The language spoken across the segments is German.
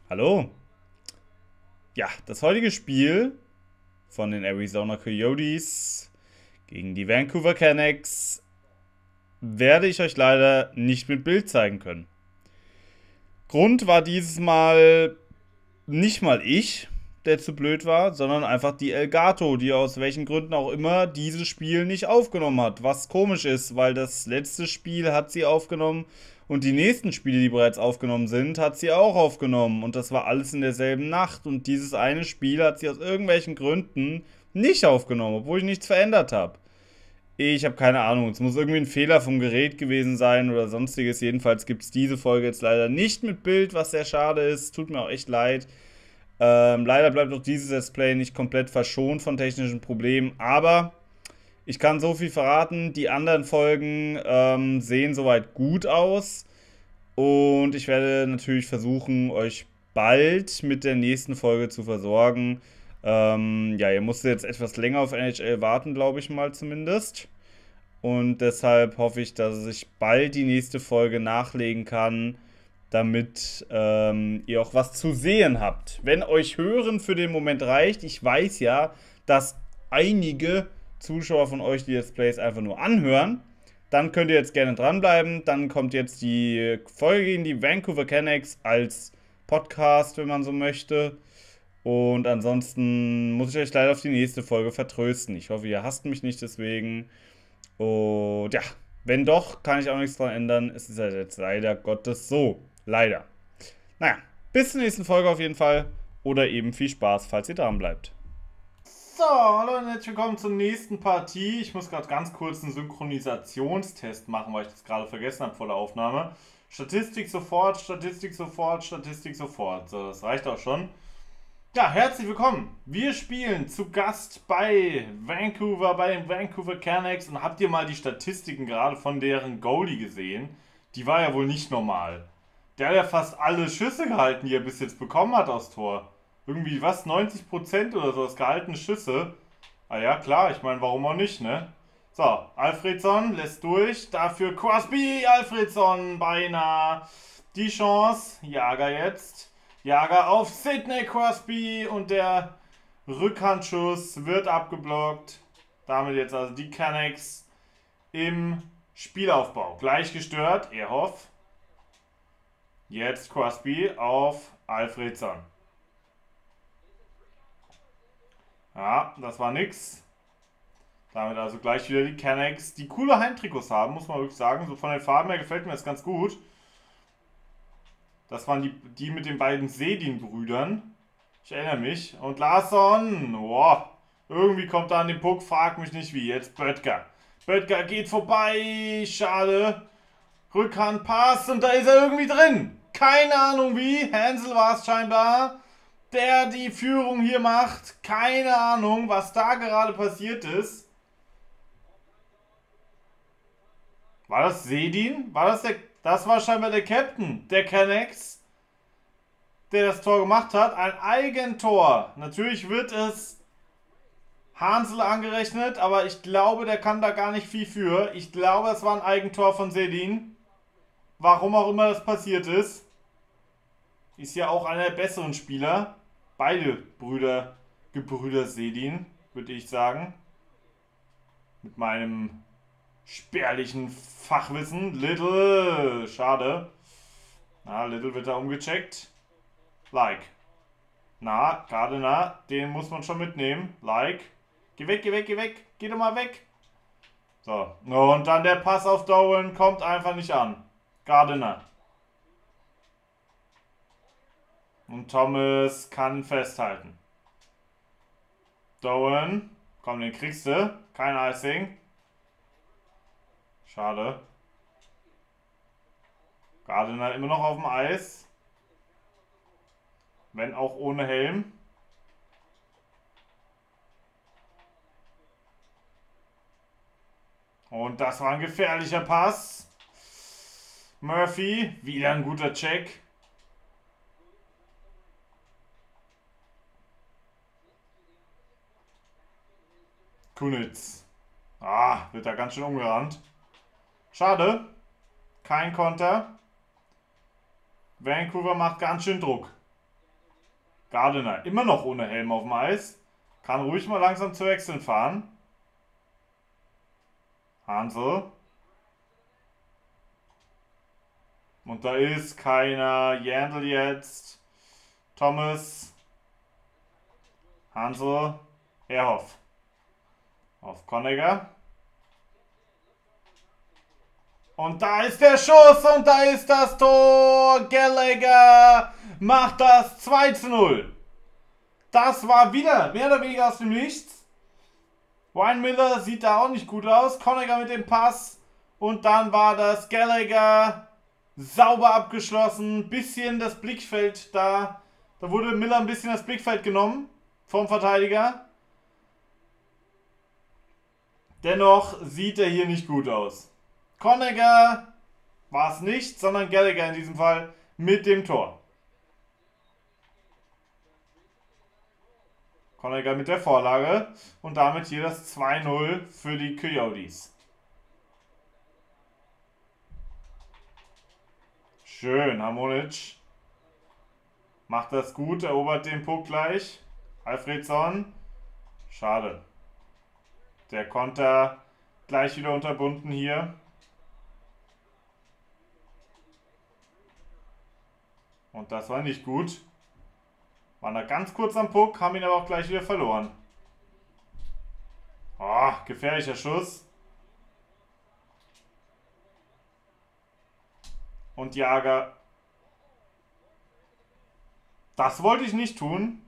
Hallo. Ja, das heutige Spiel von den Arizona Coyotes gegen die Vancouver Canucks werde ich euch leider nicht mit Bild zeigen können. Grund war dieses Mal nicht mal ich, der zu blöd war, sondern einfach die Elgato, die aus welchen Gründen auch immer dieses Spiel nicht aufgenommen hat. Was komisch ist, weil das letzte Spiel hat sie aufgenommen und die nächsten Spiele, die bereits aufgenommen sind, hat sie auch aufgenommen. Und das war alles in derselben Nacht. Und dieses eine Spiel hat sie aus irgendwelchen Gründen nicht aufgenommen, obwohl ich nichts verändert habe. Ich habe keine Ahnung. Es muss irgendwie ein Fehler vom Gerät gewesen sein oder sonstiges. Jedenfalls gibt es diese Folge jetzt leider nicht mit Bild, was sehr schade ist. Tut mir auch echt leid. Leider bleibt auch dieses Let's Play nicht komplett verschont von technischen Problemen, aber ich kann so viel verraten, die anderen Folgen sehen soweit gut aus und ich werde natürlich versuchen, euch bald mit der nächsten Folge zu versorgen. Ja, ihr musstet jetzt etwas länger auf NHL warten, glaube ich mal zumindest. Und deshalb hoffe ich, dass ich bald die nächste Folge nachlegen kann, damit ihr auch was zu sehen habt. Wenn euch Hören für den Moment reicht, ich weiß ja, dass einige Zuschauer von euch die Let's Plays einfach nur anhören, dann könnt ihr jetzt gerne dranbleiben. Dann kommt jetzt die Folge gegen die Vancouver Canucks als Podcast, wenn man so möchte. Und ansonsten muss ich euch leider auf die nächste Folge vertrösten. Ich hoffe, ihr hasst mich nicht deswegen. Und ja, wenn doch, kann ich auch nichts dran ändern. Es ist halt jetzt leider Gottes so. Leider. Naja, bis zur nächsten Folge auf jeden Fall. Oder eben viel Spaß, falls ihr dran bleibt. So, hallo und herzlich willkommen zur nächsten Partie. Ich muss gerade ganz kurz einen Synchronisationstest machen, weil ich das gerade vergessen habe vor der Aufnahme. Statistik sofort, Statistik sofort, Statistik sofort. So, das reicht auch schon. Ja, herzlich willkommen. Wir spielen zu Gast bei Vancouver, bei den Vancouver Canucks. Und habt ihr mal die Statistiken gerade von deren Goalie gesehen? Die war ja wohl nicht normal. Der hat ja fast alle Schüsse gehalten, die er bis jetzt bekommen hat aufs Tor. Irgendwie was, 90% oder so, das gehaltene Schüsse. Ah ja, klar, ich meine, warum auch nicht, ne? So, Alfredsson lässt durch. Dafür Crosby, Alfredsson beinahe. Die Chance, Jager jetzt. Jager auf Sidney Crosby und der Rückhandschuss wird abgeblockt. Damit jetzt also die Canucks im Spielaufbau. Gleich gestört, Ehrhoff. Jetzt Crosby auf Alfredsson. Ja, das war nix. Damit also gleich wieder die Canucks, die coole Heimtrikots haben, muss man wirklich sagen. So von den Farben her gefällt mir das ganz gut. Das waren die mit den beiden Sedin-Brüdern. Ich erinnere mich. Und Larsson. Boah. Irgendwie kommt er an den Puck. Frag mich nicht wie. Jetzt Böttger. Böttger geht vorbei. Schade. Rückhandpass. Und da ist er irgendwie drin. Keine Ahnung wie. Hansel war es scheinbar, der die Führung hier macht. Keine Ahnung, was da gerade passiert ist. War das Sedin? War das der... Das war scheinbar der Captain der Canucks, der das Tor gemacht hat. Ein Eigentor. Natürlich wird es Hansel angerechnet, aber ich glaube, der kann da gar nicht viel für. Ich glaube, es war ein Eigentor von Sedin. Warum auch immer das passiert ist. Ist ja auch einer der besseren Spieler. Beide Gebrüder Sedin, würde ich sagen. Mit meinem spärlichen Fachwissen. Little. Schade. Na, Little wird da umgecheckt. Like. Na, gerade na. Den muss man schon mitnehmen. Like. Geh weg, geh weg, geh weg. Geh doch mal weg. So. Und dann der Pass auf Dowen kommt einfach nicht an. Gardiner. Und Thomas kann festhalten. Dowen. Komm, den kriegst du. Kein Icing. Schade. Gardiner immer noch auf dem Eis. Wenn auch ohne Helm. Und das war ein gefährlicher Pass. Murphy, wieder ein guter Check. Kunitz. Ah, wird da ganz schön umgerannt. Schade. Kein Konter. Vancouver macht ganz schön Druck. Gardiner immer noch ohne Helm auf dem Eis. Kann ruhig mal langsam zu wechseln fahren. Hansel. Und da ist keiner. Jandl jetzt. Thomas. Hansel. Ehrhoff. Auf Conneger. Und da ist der Schuss und da ist das Tor. Gallagher macht das 2:0. Das war wieder mehr oder weniger aus dem Nichts. Ryan Miller sieht da auch nicht gut aus. Conneger mit dem Pass. Und dann war das Gallagher sauber abgeschlossen. Bisschen das Blickfeld da. Da wurde Miller ein bisschen das Blickfeld genommen vom Verteidiger. Dennoch sieht er hier nicht gut aus. Conneger war es nicht, sondern Gallagher in diesem Fall mit dem Tor. Conneger mit der Vorlage und damit hier das 2:0 für die Coyotes. Schön, Hamonic macht das gut, erobert den Puck gleich. Alfredsson, schade. Der Konter gleich wieder unterbunden hier. Und das war nicht gut. War da ganz kurz am Puck, haben ihn aber auch gleich wieder verloren. Oh, gefährlicher Schuss. Und Jager. Das wollte ich nicht tun.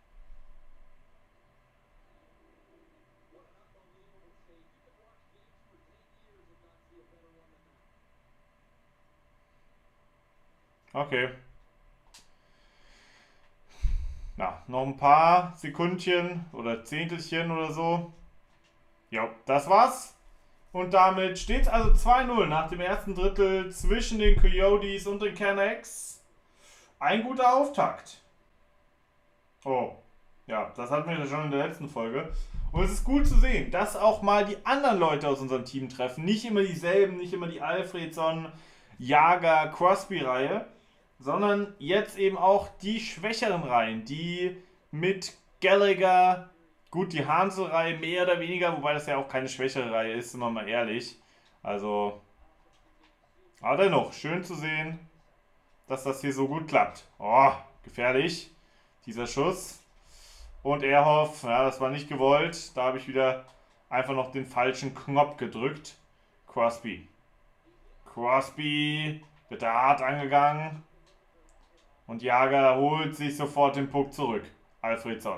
Okay. Na, noch ein paar Sekündchen oder Zehntelchen oder so. Ja, das war's. Und damit steht es also 2:0 nach dem ersten Drittel zwischen den Coyotes und den Canucks. Ein guter Auftakt. Oh, ja, das hatten wir ja schon in der letzten Folge. Und es ist gut zu sehen, dass auch mal die anderen Leute aus unserem Team treffen. Nicht immer dieselben, nicht immer die Alfredsson, Jager, Crosby-Reihe, sondern jetzt eben auch die schwächeren Reihen, die mit Gallagher, gut, die Hansel-Reihe mehr oder weniger, wobei das ja auch keine schwächere Reihe ist, sind wir mal ehrlich. Also, aber dennoch, schön zu sehen, dass das hier so gut klappt. Oh, gefährlich, dieser Schuss. Und Ehrhoff, ja, das war nicht gewollt. Da habe ich wieder einfach noch den falschen Knopf gedrückt. Crosby. Crosby wird da hart angegangen. Und Jager holt sich sofort den Puck zurück. Alfredsson.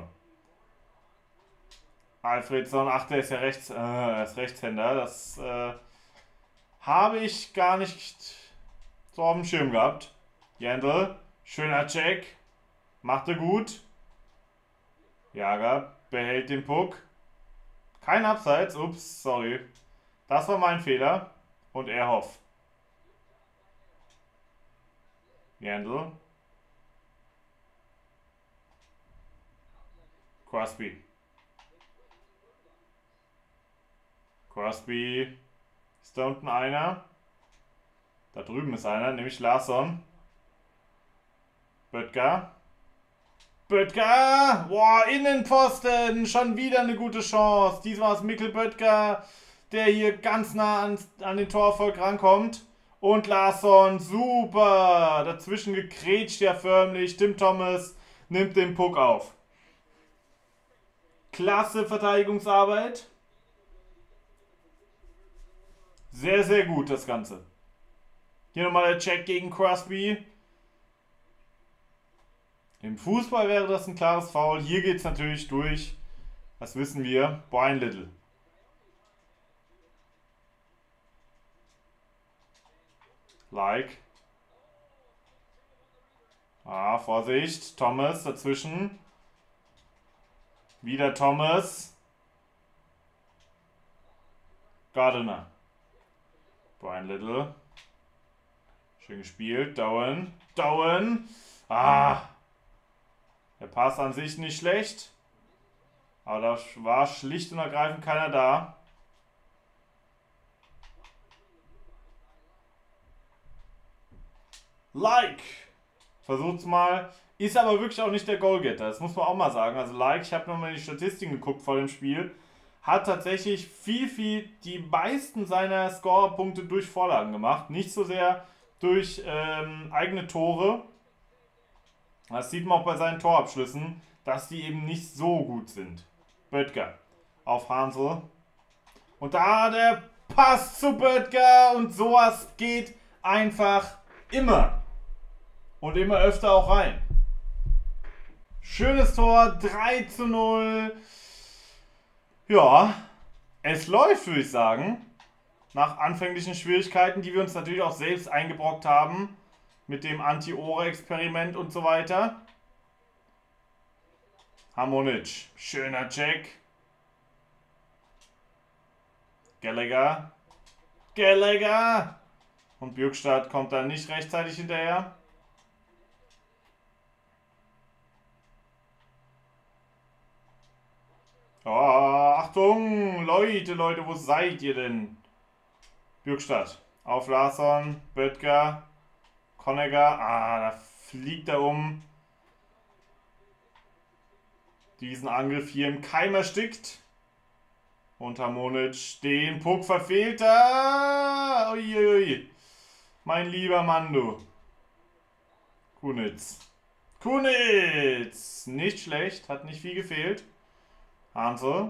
Alfredsson, ach, der ist ja ist Rechtshänder. Das habe ich gar nicht so auf dem Schirm gehabt. Jandl, schöner Check. Machte gut. Jager behält den Puck. Kein Abseits. Ups, sorry. Das war mein Fehler. Und Ehrhoff. Jandl. Crosby. Crosby. Ist da unten einer? Da drüben ist einer, nämlich Larsson. Böttger. Böttger! Boah, Innenpfosten! Schon wieder eine gute Chance. Diesmal ist Mikkel Böttger, der hier ganz nah an den Torerfolg rankommt. Und Larsson, super! Dazwischen gegrätscht ja förmlich. Tim Thomas nimmt den Puck auf. Klasse Verteidigungsarbeit. Sehr, sehr gut das Ganze. Hier nochmal der Check gegen Crosby. Im Fußball wäre das ein klares Foul. Hier geht es natürlich durch. Das wissen wir. Brian Little. Like. Ah, Vorsicht. Thomas dazwischen. Wieder Thomas. Gardiner. Brian Little. Schön gespielt. Dowen. Dowen. Ah. Der Pass an sich nicht schlecht. Aber da war schlicht und ergreifend keiner da. Like. Versucht's mal. Ist aber wirklich auch nicht der Goalgetter. Das muss man auch mal sagen. Also Like, ich habe nochmal in die Statistiken geguckt vor dem Spiel. Hat tatsächlich die meisten seiner Scorerpunkte durch Vorlagen gemacht. Nicht so sehr durch eigene Tore. Das sieht man auch bei seinen Torabschlüssen, dass die eben nicht so gut sind. Böttger auf Hansel. Und da der Pass zu Böttger. Und sowas geht einfach immer. Und immer öfter auch rein. Schönes Tor, 3:0. Ja, es läuft, würde ich sagen. Nach anfänglichen Schwierigkeiten, die wir uns natürlich auch selbst eingebrockt haben. Mit dem Anti-Ore-Experiment und so weiter. Hamonic, schöner Check. Gallagher. Gallagher. Und Björkstadt kommt dann nicht rechtzeitig hinterher. Oh, Achtung! Leute, wo seid ihr denn? Björkstadt. Auf Larsson, Böttger, Conneger. Da fliegt er um. Diesen Angriff hier im Keim erstickt. Und Hamonic den Puck verfehlt er. Uiuiui. Mein lieber Mando. Kunitz. Nicht schlecht, hat nicht viel gefehlt. Hansel.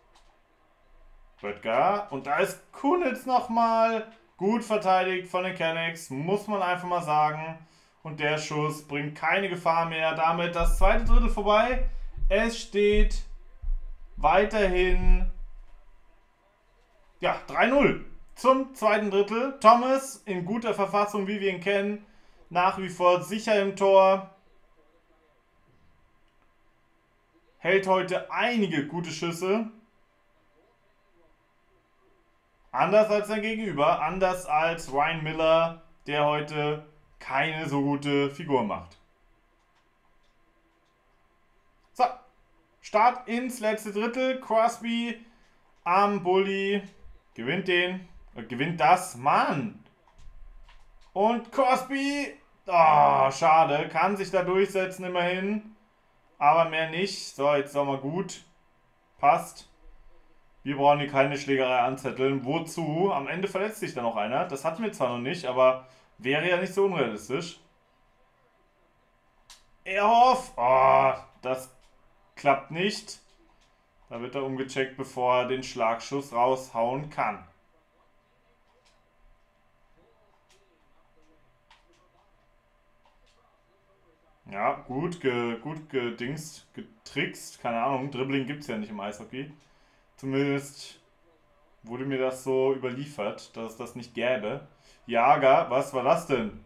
Böttger. Und da ist Kunitz nochmal. Gut verteidigt von den Canucks, muss man einfach mal sagen. Und der Schuss bringt keine Gefahr mehr. Damit das zweite Drittel vorbei. Es steht weiterhin 3:0 zum zweiten Drittel. Thomas in guter Verfassung, wie wir ihn kennen. Nach wie vor sicher im Tor. Hält heute einige gute Schüsse. Anders als sein Gegenüber. Anders als Ryan Miller, der heute keine so gute Figur macht. So. Start ins letzte Drittel. Crosby am Bully. Gewinnt das. Mann. Und Crosby. Oh, schade. Kann sich da durchsetzen immerhin. Aber mehr nicht. So, jetzt ist auch mal gut. Passt. Wir brauchen hier keine Schlägerei anzetteln. Wozu? Am Ende verletzt sich da noch einer. Das hatten wir zwar noch nicht, aber wäre ja nicht so unrealistisch. Ehrhoff. Oh, das klappt nicht. Da wird er umgecheckt, bevor er den Schlagschuss raushauen kann. Ja, gut gedingst, getrickst. Keine Ahnung, Dribbling gibt es ja nicht im Eishockey. Zumindest wurde mir das so überliefert, dass es das nicht gäbe. Jager, was war das denn?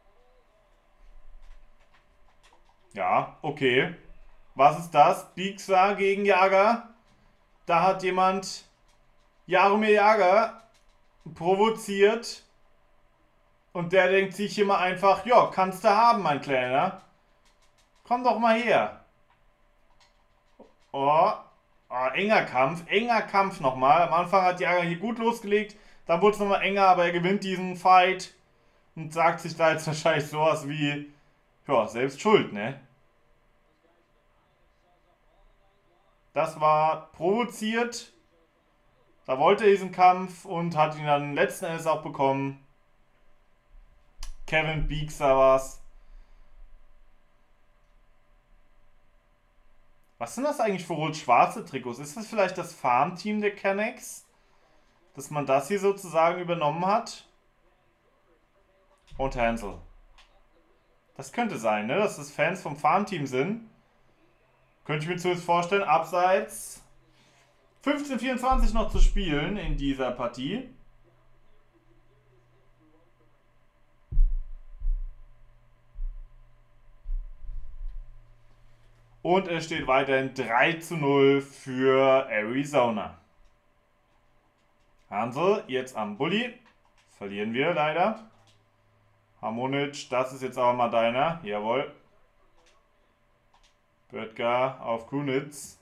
Ja, okay. Was ist das? Bieksa gegen Jager. Da hat jemand Jaromir Jager provoziert. Und der denkt sich immer einfach, ja, kannst du haben, mein Kleiner. Komm doch mal her. Oh, enger Kampf nochmal. Am Anfang hat Jager hier gut losgelegt. Dann wurde es nochmal enger, aber er gewinnt diesen Fight. Und sagt sich da jetzt wahrscheinlich sowas wie, ja, selbst schuld, ne? Das war provoziert. Da wollte er diesen Kampf und hat ihn dann letzten Endes auch bekommen. Kevin Bieksa war's. Was sind das eigentlich für rot-schwarze Trikots? Ist das vielleicht das Farmteam der Canucks? Dass man das hier sozusagen übernommen hat? Und Hansel. Das könnte sein, ne? Dass das Fans vom Farmteam sind. Könnte ich mir zumindest vorstellen. Abseits 15:24 noch zu spielen in dieser Partie. Und es steht weiterhin 3:0 für Arizona. Hansel jetzt am Bulli. Verlieren wir leider. Hamonic, das ist jetzt aber mal deiner. Jawohl. Böttger auf Kunitz.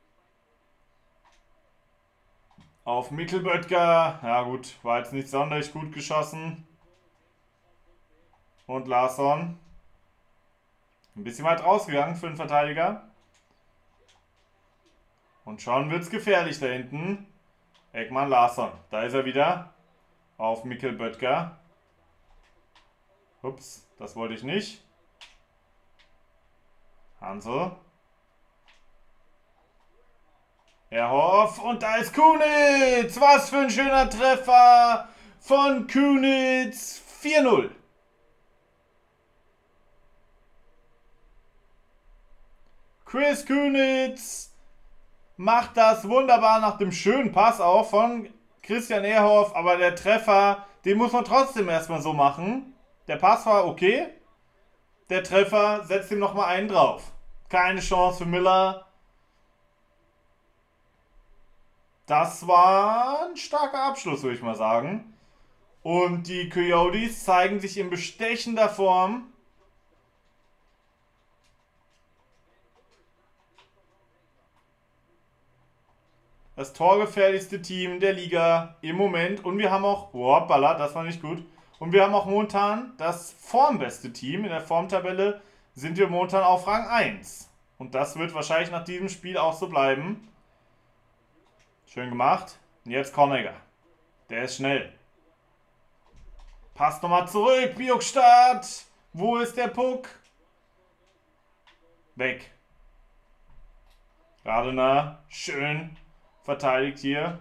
Auf Mittelböttger. Ja gut, war jetzt nicht sonderlich gut geschossen. Und Larsson. Ein bisschen weit rausgegangen für den Verteidiger. Und schon wird es gefährlich da hinten. Ekman Larsson. Da ist er wieder. Auf Mikkel Böttger. Ups, das wollte ich nicht. Hansel. Erhoff. Und da ist Kunitz. Was für ein schöner Treffer von Kunitz. 4-0. Chris Kunitz macht das wunderbar nach dem schönen Pass auch von Christian Ehrhoff. Aber der Treffer, den muss man trotzdem erstmal so machen. Der Pass war okay. Der Treffer setzt ihm nochmal einen drauf. Keine Chance für Miller. Das war ein starker Abschluss, würde ich mal sagen. Und die Coyotes zeigen sich in bestechender Form. Das torgefährlichste Team der Liga im Moment. Und wir haben auch, hoppala, das war nicht gut. Und wir haben auch momentan das formbeste Team. In der Formtabelle sind wir momentan auf Rang 1. Und das wird wahrscheinlich nach diesem Spiel auch so bleiben. Schön gemacht. Und jetzt Konneger. Der ist schnell. Passt nochmal zurück. Björkstad. Wo ist der Puck? Weg. Radener. Schön verteidigt hier.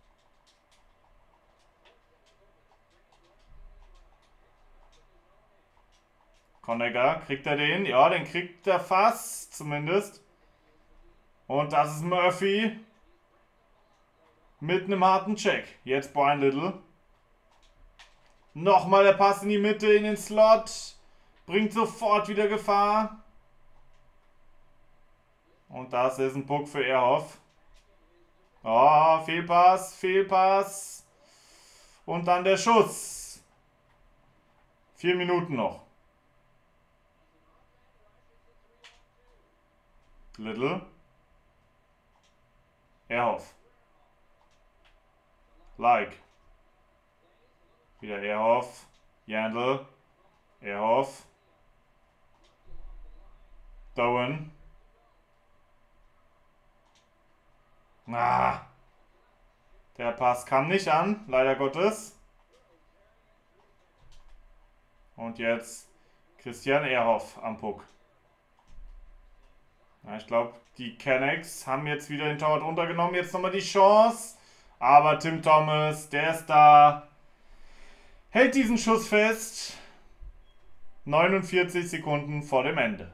Konneger, kriegt er den? Ja, den kriegt er fast, zumindest. Und das ist Murphy. Mit einem harten Check. Jetzt Brian Little. Nochmal der Pass in die Mitte, in den Slot. Bringt sofort wieder Gefahr. Und das ist ein Puck für Ehrhoff. Oh, Fehlpass, Fehlpass. Und dann der Schuss. 4 Minuten noch. Little. Ehrhoff. Like. Wieder Ehrhoff. Jandl. Ehrhoff. Dowen. Ah. Der Pass kam nicht an, leider Gottes. Und jetzt Christian Ehrhoff am Puck. Ja, ich glaube, die Canucks haben jetzt wieder den Torwart runtergenommen. Jetzt nochmal die Chance. Aber Tim Thomas, der ist da. Hält diesen Schuss fest. 49 Sekunden vor dem Ende.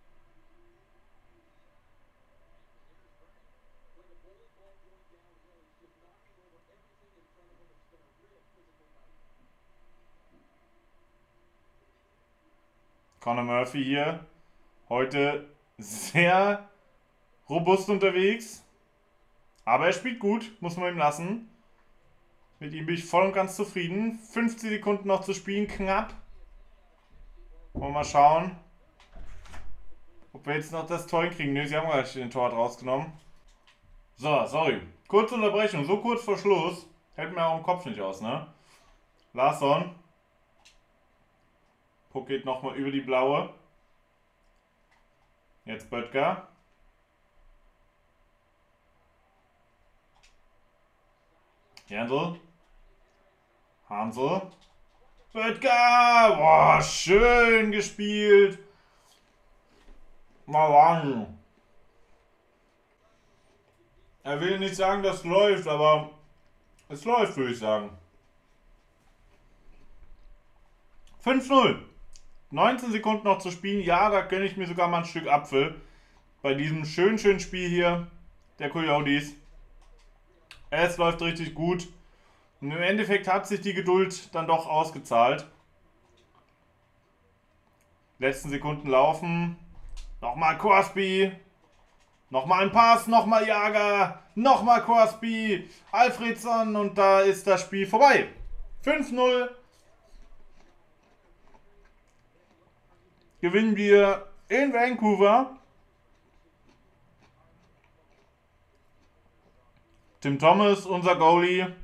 Connor Murphy hier. Heute sehr robust unterwegs. Aber er spielt gut, muss man ihm lassen. Mit ihm bin ich voll und ganz zufrieden. 50 Sekunden noch zu spielen, knapp. Wollen wir mal schauen, ob wir jetzt noch das Tor hinkriegen. Ne, sie haben gleich den Torwart rausgenommen. So, sorry. Kurze Unterbrechung, so kurz vor Schluss. Hält mir auch im Kopf nicht aus, ne? Larsson. Puck geht nochmal über die blaue. Jetzt Böttger. Jandl. Hansel. Böttger! Boah, schön gespielt. Mal. Er will nicht sagen, das läuft, aber es läuft, würde ich sagen. 5-0. 19 Sekunden noch zu spielen. Ja, da gönne ich mir sogar mal ein Stück Apfel. Bei diesem schönen Spiel hier der Coyotes. Es läuft richtig gut. Und im Endeffekt hat sich die Geduld dann doch ausgezahlt. Letzten Sekunden laufen. Nochmal Crosby. Nochmal ein Pass. Nochmal Jager. Nochmal Crosby. Alfredsson. Und da ist das Spiel vorbei. 5-0. Gewinnen wir in Vancouver. Tim Thomas, unser Goalie,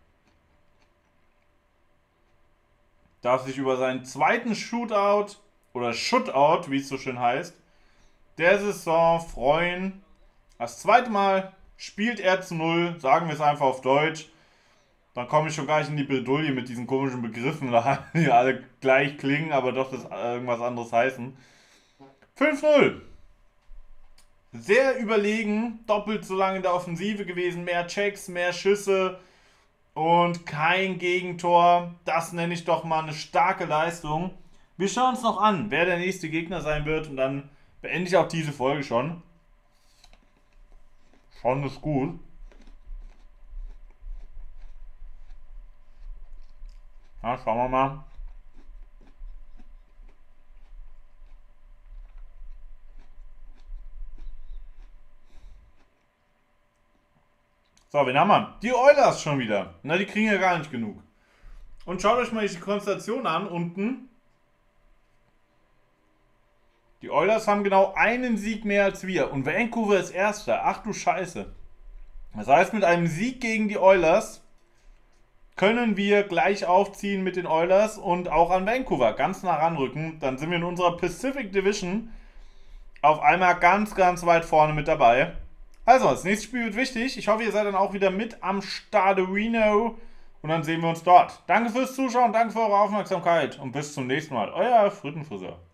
darf sich über seinen zweiten Shootout oder Shutout, wie es so schön heißt, der Saison freuen. Das zweite Mal spielt er zu 0, sagen wir es einfach auf Deutsch. Dann komme ich schon gar nicht in die Bredouille mit diesen komischen Begriffen, die alle gleich klingen, aber doch das irgendwas anderes heißen. 5-0. Sehr überlegen, doppelt so lange in der Offensive gewesen, mehr Checks, mehr Schüsse und kein Gegentor. Das nenne ich doch mal eine starke Leistung. Wir schauen uns noch an, wer der nächste Gegner sein wird und dann beende ich auch diese Folge schon. Schon ist gut. Ja, schauen wir mal. So, wen haben wir? Die Oilers schon wieder. Na, die kriegen ja gar nicht genug. Und schaut euch mal die Konstellation an, unten. Die Oilers haben genau einen Sieg mehr als wir. Und Vancouver ist Erster. Ach du Scheiße. Das heißt, mit einem Sieg gegen die Oilers können wir gleich aufziehen mit den Oilers und auch an Vancouver ganz nah ranrücken. Dann sind wir in unserer Pacific Division auf einmal ganz, ganz weit vorne mit dabei. Also, das nächste Spiel wird wichtig. Ich hoffe, ihr seid dann auch wieder mit am Stadion und dann sehen wir uns dort. Danke fürs Zuschauen, danke für eure Aufmerksamkeit und bis zum nächsten Mal. Euer Frittenfriseur.